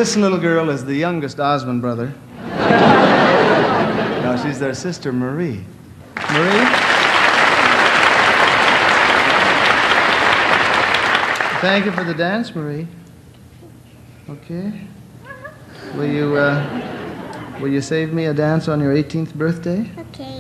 This little girl is the youngest Osmond brother. Now, she's their sister, Marie. Marie? Thank you for the dance, Marie. Okay. Will you save me a dance on your 18th birthday? Okay.